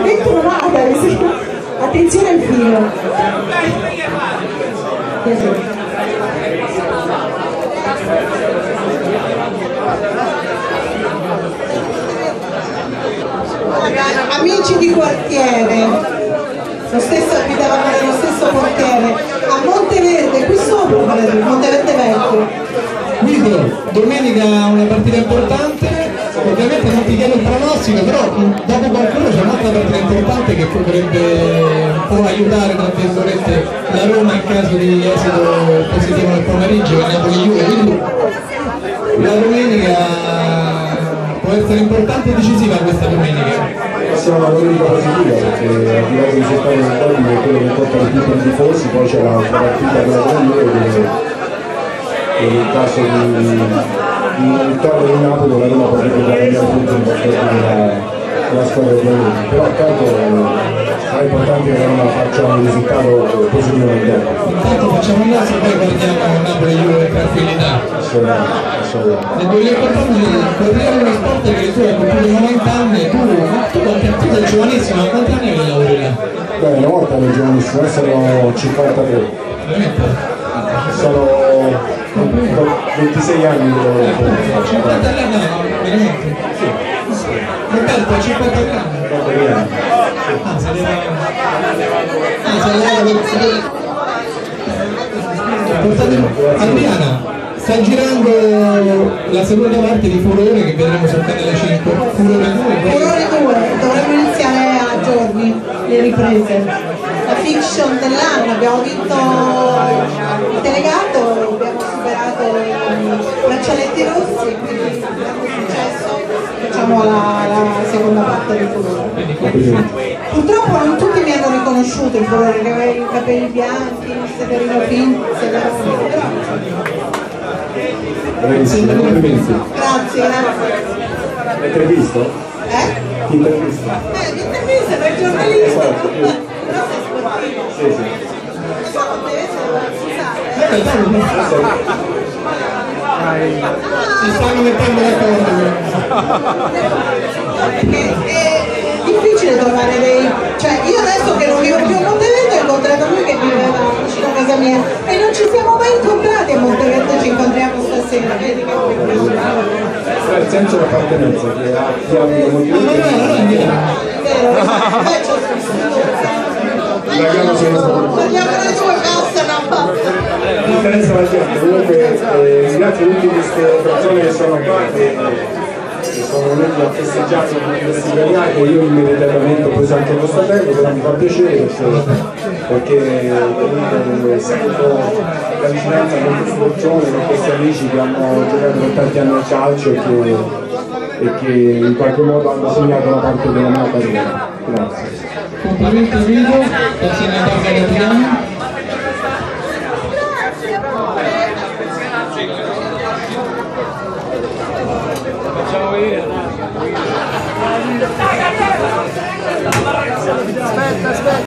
ovviamente non ha, attenzione al filo. Amici di quartiere, lo stesso abitavamo nello stesso quartiere, a Monteverde, qui sopra, Monteverde Vecchio. Guido, domenica una partita importante, ovviamente non ti chiedo il pronostico, però dopo qualcuno c'è un'altra partita importante che potrebbe un po' aiutare, tra virgolette, la Roma in caso di esito positivo nel pomeriggio, che Napoli-Juve, quindi la domenica può essere importante e decisiva questa domenica. Sia una domenica positiva perché al di là dei risultati del derby che è quello che porta più per i tifosi, poi c'è l'altra partita per la Juve che nel caso di vittoria di Napoli la Roma potrebbe guadagnare punti in confronto della squadra di Napoli, però accanto è importante che la Roma faccia un risultato positivo nel derby. Intanto facciamo il nostro e poi guardiamo Napoli-Juve in tranquillità. Assolutamente. Nel 2014 il Corriere dello Sport che tu hai compiuto 90 anni, tu sei giovanissimo, a quanti anni hai lavori là? Beh, una volta ero giovanissimo, adesso sono 53. Veramente? Sono 26 anni che lavoro. 50 anni? No, veramente? Sì. Roberto, 50 anni? Ah, se ne Adriana, sta girando la seconda parte di Furore che vedremo sul canale 5. Furore 2. Furore 2, dovremmo iniziare a giorni le riprese. La fiction dell'anno, abbiamo vinto il delegato, abbiamo superato i braccialetti rossi, quindi grande successo, facciamo la seconda parte di Furore. Purtroppo non tutti mi hanno riconosciuto il Furore, che aveva i capelli bianchi, il Severino Pinto, Bravissimo, complimenti. Grazie. L'hai intervisto? Chi intervista? L'intervista per il giornalista. Però sei sportivo. Sì. Si stanno mettendo d'accordo. Perché è difficile trovare dei... Cioè io adesso che non vivo più a Monteverde ho incontrato lui che viveva vicino a casa mia e non ci siamo mai incontrati a Monteverde, ci incontriamo stasera, vedi che Però il senso di appartenenza che ha chi abita Monteverde è vero, c'ho Vogliamo le tue passano a parte. la differenza la gente. Comunque ringrazio tutte queste persone che sono qua che sono venuti a festeggiare questi premiati e io immediatamente ho preso anche lo stadello, però mi fa piacere perché sento la vicinanza con queste persone, con questi amici che hanno giocato per tanti anni a calcio e che in qualche modo hanno segnato una parte della mia carriera. Grazie. Complimenti Guido, grazie alla casa di Adriano. Aspetta.